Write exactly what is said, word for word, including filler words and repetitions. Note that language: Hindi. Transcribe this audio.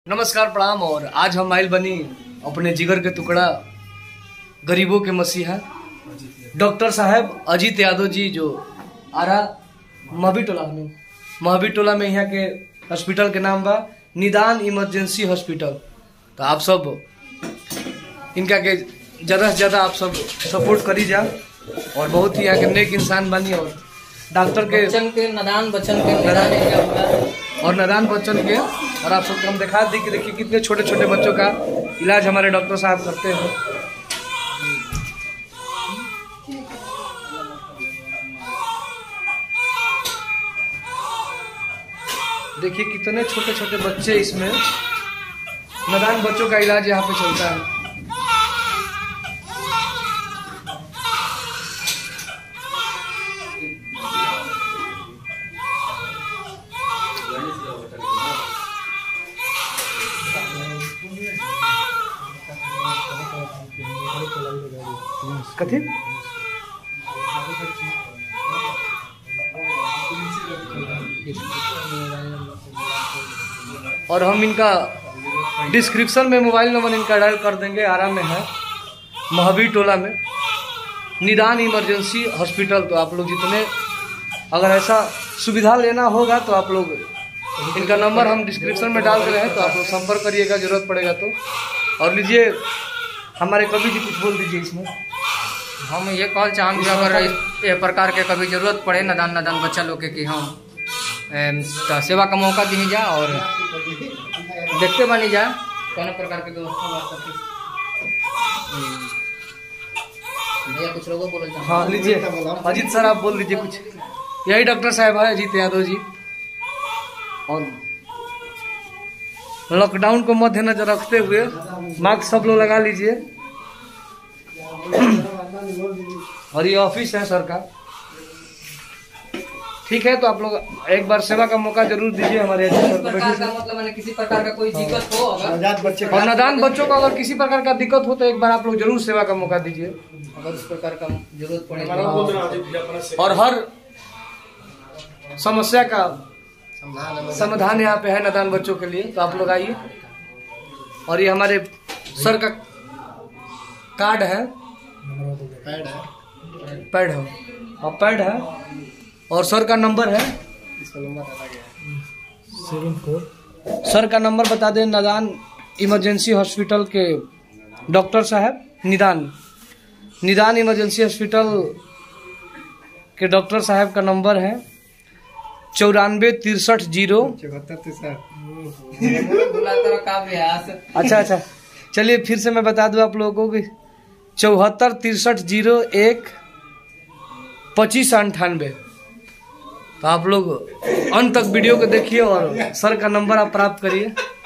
नमस्कार प्रणाम। और आज हम आइल बनी अपने जिगर के टुकड़ा गरीबों के मसीहा डॉक्टर साहब अजीत यादव जी जो आरा महबी टोला में महबी टोला में यहाँ के हॉस्पिटल के नाम बा निदान इमरजेंसी हॉस्पिटल। तो आप सब इनका के ज़्यादा से ज़्यादा आप सब सपोर्ट करी जा और बहुत ही यहाँ के नेक इंसान बनी और डॉक्टर के बच्चन के नदान बच्चन के नदान और नदान बच्चन के और आप सबको हम दिखा दी कि देखिए कितने छोटे छोटे बच्चों का इलाज हमारे डॉक्टर साहब करते हैं। देखिए कितने छोटे छोटे बच्चे इसमें नदान बच्चों का इलाज यहाँ पे चलता है। कथी और हम इनका डिस्क्रिप्शन में मोबाइल नंबर इनका डायल कर देंगे। आराम में है महबी टोला में निदान इमरजेंसी हॉस्पिटल। तो आप लोग जितने अगर ऐसा सुविधा लेना होगा तो आप लोग इनका नंबर हम डिस्क्रिप्शन में डाल दे रहे हैं, तो आप लोग संपर्क करिएगा जरूरत पड़ेगा तो। और लीजिए हमारे कवि जी कुछ बोल दीजिए इसमें। हम ये कॉल चाहेंगे कि अगर ये प्रकार के कभी जरूरत पड़े नदान नदान बच्चा लोग के कि हम तो सेवा का मौका दी जा और देखते बनी जा कौन प्रकार के व्यवस्था भैया कुछ लोगों बोल। हाँ लीजिए अजीत सर आप बोल दीजिए कुछ। यही डॉक्टर साहब है अजीत यादव जी। और लॉकडाउन को मद्देनजर रखते हुए मास्क सब लोग लगा लीजिए। और ये ऑफिस है सर का, ठीक है। तो आप लोग एक बार सेवा का मौका जरूर दीजिए हमारे मतलब किसी प्रकार का कोई दिक्कत हो अगर और नदान बच्चों को अगर किसी प्रकार का दिक्कत हो तो एक बार आप लोग जरूर सेवा का मौका दीजिए अगर इस प्रकार का जरूरत पड़े। और हर समस्या का समाधान यहाँ पे है नदान बच्चों के लिए। तो आप लोग आइए। और ये हमारे सर का कार्ड है, पैड है पैड है और पैड है और सर का नंबर है। इसका नंबर आ गया सेवन फोर। सर का नंबर बता दें। नदान इमरजेंसी हॉस्पिटल के डॉक्टर साहब निदान निदान इमरजेंसी हॉस्पिटल के डॉक्टर साहब का नंबर है चौरानवे तिरसठ जीरो अच्छा अच्छा चलिए फिर से मैं बता दूं आप लोगों को कि चौहत्तर तिरसठ जीरो एक पच्चीस अंठानवे। तो आप लोग अंत तक वीडियो को देखिए और सर का नंबर आप प्राप्त करिए।